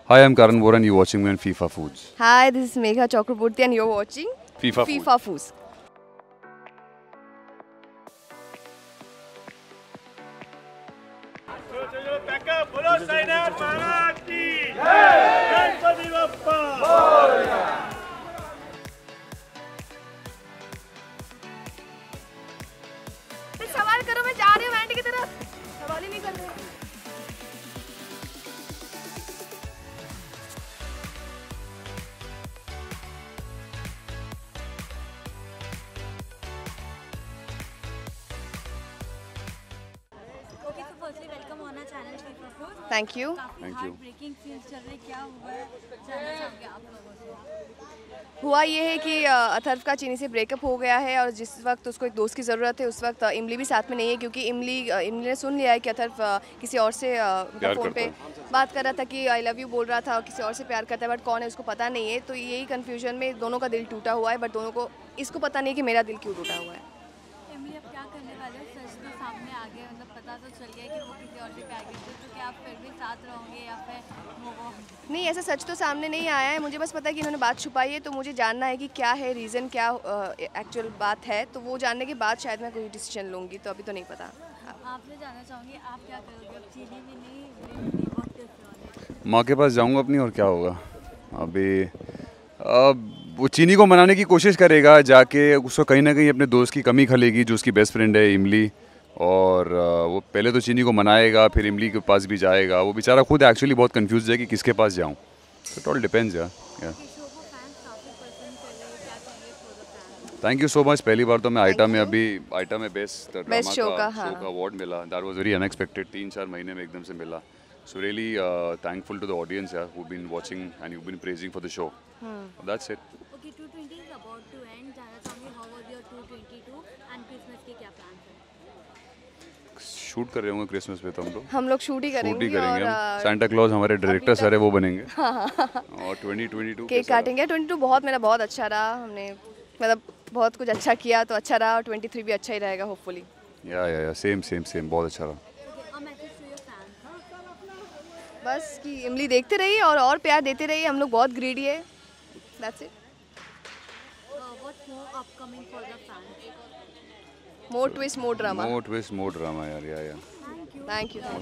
Hi, I'm Karan Boran. You're watching me on FIFA Foods. Hi, this is Megha Chakraborty and you're watching FIFA Foods. सवाल करो, मैं जा रही हूँ and की तरफ। सवाल ही नहीं कर रहे। Thank you. ब्रेकिंग न्यूज़ चल रही, क्या हुआ है जानना चाहोगे आप लोगों से? हुआ ये है कि अथर्व का चीनी से ब्रेकअप हो गया है और जिस वक्त उसको एक दोस्त की ज़रूरत है उस वक्त इमली भी साथ में नहीं है, क्योंकि इमली ने सुन लिया है कि अथर्व किसी और से फ़ोन पे बात कर रहा था कि आई लव यू बोल रहा था और किसी और से प्यार करता है, बट कौन है उसको पता नहीं है। तो यही कन्फ्यूजन में दोनों का दिल टूटा हुआ है, बट दोनों को इसको पता नहीं कि मेरा दिल क्यों टूटा हुआ है। इमली अब क्या करने वाले हो? सच तो सामने आ गया, मतलब पता तो चल गया कि वो किसी और से प्यार करते हैं, तो क्या आप फिर भी साथ रहोगे या फिर मूव ऑन? नहीं, ऐसा सच तो सामने नहीं आया है। मुझे बस पता है कि इन्होंने बात छुपाई है, तो मुझे जानना है कि क्या है रीज़न, क्या एक्चुअल बात है। तो वो जानने के बाद शायद मैं कोई डिसीजन लूँगी, तो अभी तो नहीं पता। आपसे जानना चाहूँगी आप क्या करोगे? अब चीनी भी नहीं, इमली भी नहीं, वक्त इस माँ के पास जाऊंगा अपनी, और क्या होगा। अभी अब वो चीनी को मनाने की कोशिश करेगा जाके, उसको कहीं ना कहीं अपने दोस्त की कमी खलेगी जो उसकी बेस्ट फ्रेंड है इमली, और वो पहले तो चीनी को मनाएगा, फिर इमली के पास भी जाएगा। वो बेचारा खुद एक्चुअली बहुत कंफ्यूज है कि किसके पास जाऊँ। इट ऑल डिपेंड्स यार। शो को फैंस काफ़ी पसंद कर रहे हैं, क्या कहेंगे for the fans? Thank you so much. पहली बार तो मैं आइटा में अभी आइटा में बेस्ट Best show का, हाँ। अवार्ड मिला। That was very unexpected. 3-4 महीने में एकदम से मिला। So really thankful to the audience यार, who been watching and you been praising for the show. That's it. Okay, 220 is about to end. जानना चाहूँगी how was your 222 and Christmas के क्या प्लान है? शूट कर रहे होंगे क्रिसमस पे तो हम लोग। हम लोग शूट ही शूट ही करेंगे करेंगे और हम। सांता क्लॉज हमारे डायरेक्टर सर है, वो बनेंगे। और 2022 केक काटेंगे। 22 मेरा बहुत अच्छा रहा। हमने मतलब बहुत कुछ अच्छा किया, तो अच्छा रहा, और 23 भी अच्छा ही रहेगा होपफुली। या सेम बहुत अच्छा रहा। Okay, a message to your fans. बस कि इमली देखते रहिए और प्यार देते रहिए। हम लोग बहुत ग्रीडी है। That's it. What more upcoming for the fans? More twist, more drama. More twist more drama यार। Yeah thank you. Thank you.